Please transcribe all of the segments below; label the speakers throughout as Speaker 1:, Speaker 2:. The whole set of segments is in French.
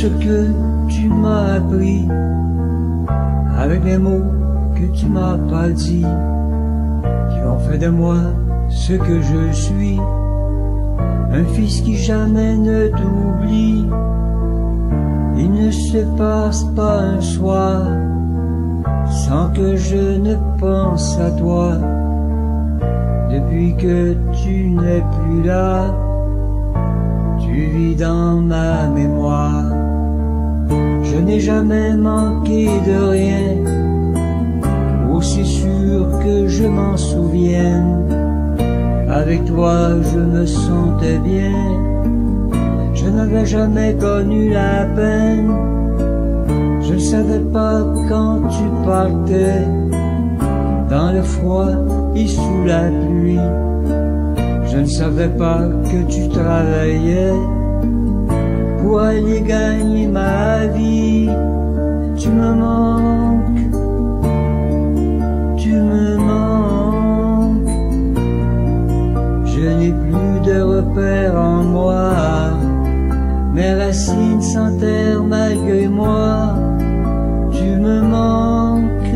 Speaker 1: ce que tu m'as appris, avec les mots que tu m'as pas dit, qui ont fait de moi ce que je suis, un fils qui jamais ne t'oublie. Il ne se passe pas un soir sans que je ne pense à toi. Depuis que tu n'es plus là, tu vis dans ma mémoire. Je n'ai jamais manqué de rien, aussi sûr que je m'en souvienne. Avec toi je me sentais bien, je n'avais jamais connu la peine. Je ne savais pas quand tu partais, dans le froid et sous la pluie. Je ne savais pas que tu travaillais pour aller gagner ma vie. Tu me manques, tu me manques. Je n'ai plus de repères en moi, mes racines s'enterrent malgré moi. Tu me manques,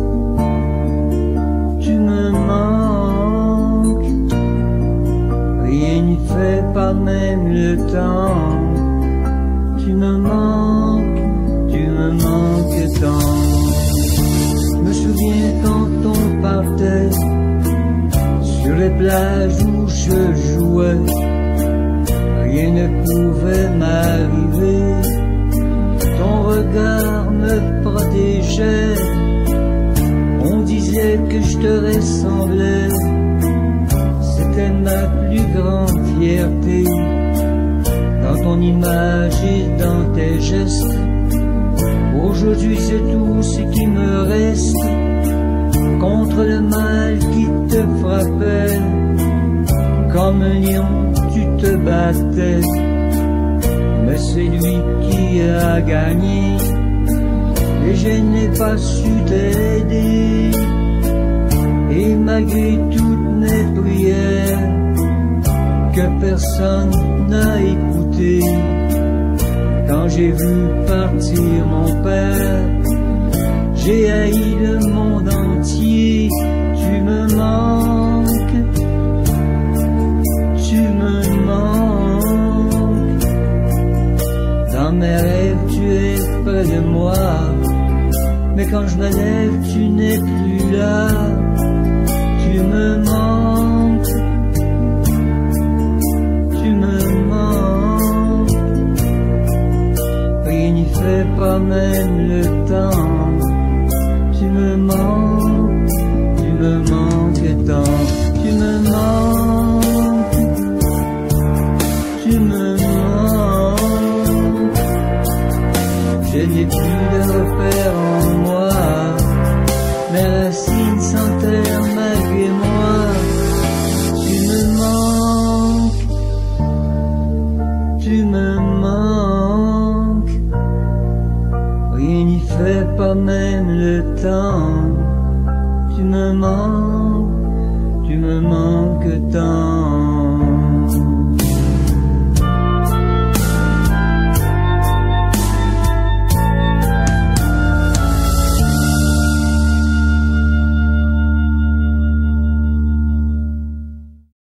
Speaker 1: tu me manques. Rien n'y fait, pas même le temps. Tu me manques tant. Je me souviens quand on partait sur les plages où je jouais, rien ne pouvait m'arriver. Ton regard me protégeait, on disait que je te ressemblais. C'était ma plus grande fierté, dans ton image et dans tes gestes. Aujourd'hui c'est tout ce qui me reste, contre le mal qui te frappait. Comme un lion tu te battais, mais c'est lui qui a gagné, et je n'ai pas su t'aider. Et malgré toutes mes prières, que personne n'a écouté, quand j'ai vu partir mon père, j'ai haï le monde entier. Tu me manques, tu me manques. Dans mes rêves tu es près de moi, mais quand je me lève tu n'es plus là. Tu me manques, tu me manques. Rien n'y fait, pas même le temps. Tu me manques tant. Tu me manques, tu me manques. Je n'ai plus de repères en moi, mes racines s'enterrent malgré moi. Tu me manques, tu me manques. Rien n'y fait, pas même le temps. Tu me manques tant.